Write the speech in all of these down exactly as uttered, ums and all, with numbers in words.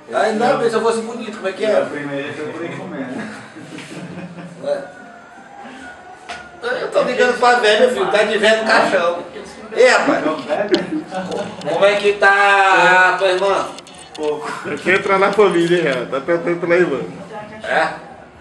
Ainda bem, se eu fosse bonito, como é que é? A primeira eu por aí comendo. Eu tô ligando pra velho, meu filho, tá de velho no caixão. Ei, rapaz, como é que tá a tua irmã? Pouco. Quer entrar na família já, tá tentando na irmã. É?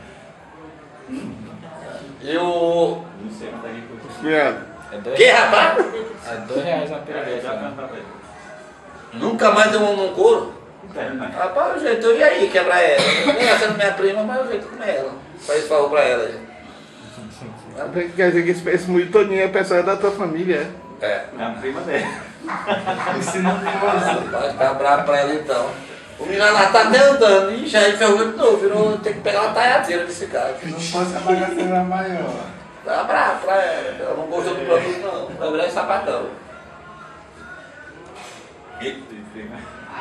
E o... Não sei, mas tá aqui por Cunhado. É dois, Que, rapaz? é dois reais na É, pirâmide. já Né? cantava ele. Nunca mais deu um num couro? É, né? Rapaz, o jeito, e aí, quebrar ela? Ela sendo minha prima, mas o jeito de comer ela. Faz favor pra ela. Gente. Quer dizer que esse, esse muito todinho é pessoal da tua família, é? É. É a prima dele. Ensinando de você. Vai ficar bravo pra ela então. O menino lá tá até andando. Ixi, aí ferrou de novo. Virou, tem que pegar uma taiadeira desse cara. Se não fosse a bagaceira maior. Tá bravo pra ela. Ela não gostou do produto, não. Vai virar esse sapatão. Prima.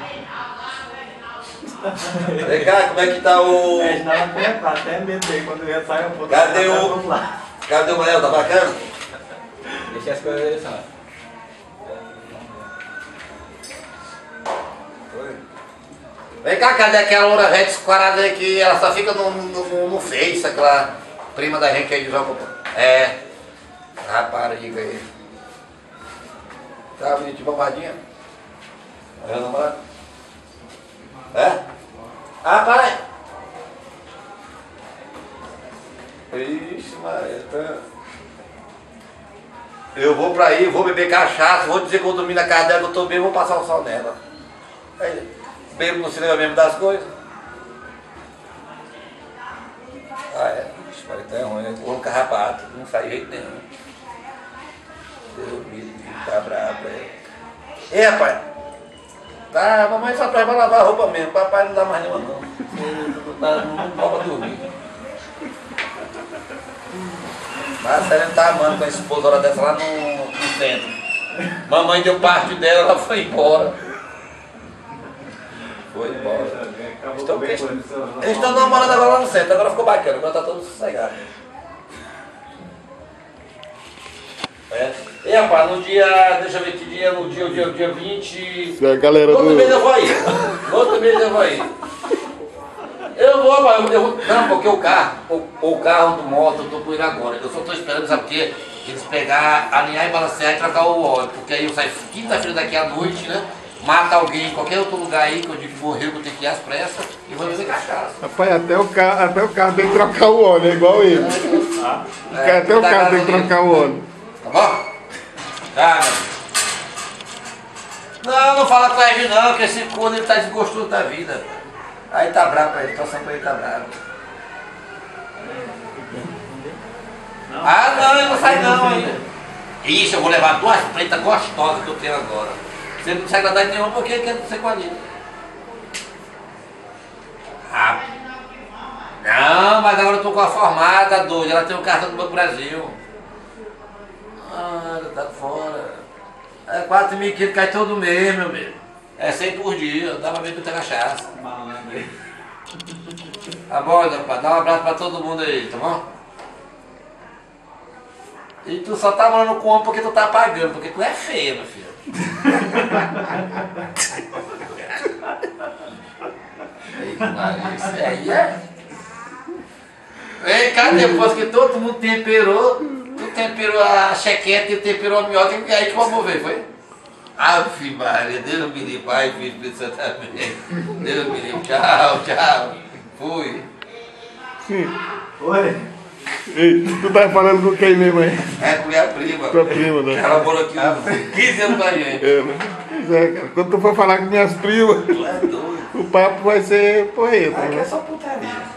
Vem cá, como é que tá o. É, dava até, até medo dele quando eu ia sair um pouco. Cadê o- Cadê o Manel? Tá bacana? Deixa as coisas aí, só. Vem cá, cadê aquela loura velha descarada aí que ela só fica no, no, no Face, aquela prima da gente aí de João Paulo? É. Rapariga aí. Tá bonito de bombadinha? É namorado? É? Ah, pai! Ixi, Maria, tá... Eu vou pra aí, vou beber cachaça, vou dizer que eu dormi na casa dela, que eu tô bem, vou passar o sol nela. Aí, bebo no cinema mesmo das coisas. Ah, é? Ixi, Maria, tá ruim, né? O homem carrapato, não sai de jeito nenhum. Deus me livre, tá bravo, é. Ei, rapaz! Tá, a mamãe só traz pra lavar a roupa mesmo, papai não dá mais nenhuma não. Não dá não dá pra dormir. Mas a tá amando com a esposa hora dessa lá no, no centro. Mamãe deu parte dela, ela foi embora. Foi embora. Estão, eles eles estão namorando agora lá no centro, agora ficou bacana, agora tá todo sossegado. É. E rapaz, no dia, deixa eu ver que dia, no dia, o dia, o dia vinte. A galera No outro do... mês eu vou aí. No outro mês eu vou aí. Eu vou, rapaz, eu, eu, não, porque o carro, o, o carro do moto, eu tô com ele agora. Eu só tô esperando, sabe o quê? Eles pegar, alinhar e balancear e trocar o óleo. Porque aí eu saio quinta-feira daqui à noite, né? Mata alguém em qualquer outro lugar aí, que eu digo que morreu, que eu tenho que ir às pressas, e vou beber cachaça. Rapaz, até o carro, até o carro tem que trocar o óleo, é igual ele. É, Até o dá carro tem que gasolina. trocar o óleo. Tá bom? Tá, meu. Não, não fala com ele não, que esse corno ele tá desgostoso da vida. Aí tá bravo pra ele, a situação pra ele tá bravo. Ah não, ele não sai não ainda. Isso, eu vou levar duas pretas gostosas que eu tenho agora. Você não se agradar de nenhuma porque ele quer ser com a Lina. Ah. Não, mas agora eu tô com a formada, doida, ela tem o cartão do Banco Brasil. Ah, ela tá fora. É quatro mil e quinhentos, cai todo mês, meu amigo. É cem por dia, dá pra ver que eu tenho cachaça. Malandro aí. Tá bom, rapaz, dá um abraço pra todo mundo aí, tá bom? E tu só tá morando com homem porque tu tá pagando, porque tu é feia, meu filho. Eita, Maria, isso aí é. Vem cá, depois que todo mundo temperou, tu temperou a chequeta e temperou a minhoca, e aí que vamos ver, foi? Ave Maria, Deus me livre, Pai, Filho, Espírito Santo, amém. Deus me livre, tchau, tchau. Fui. Oi. Ei, tu tá falando com quem mesmo aí? É com minha prima. Tua prima, né? Ela morou aqui uns quinze anos com a gente. É, né? Pois é, cara. Quando tu for falar com minhas primas, Tu é doido. o papo vai ser porreta, Aqui né? é só putaria.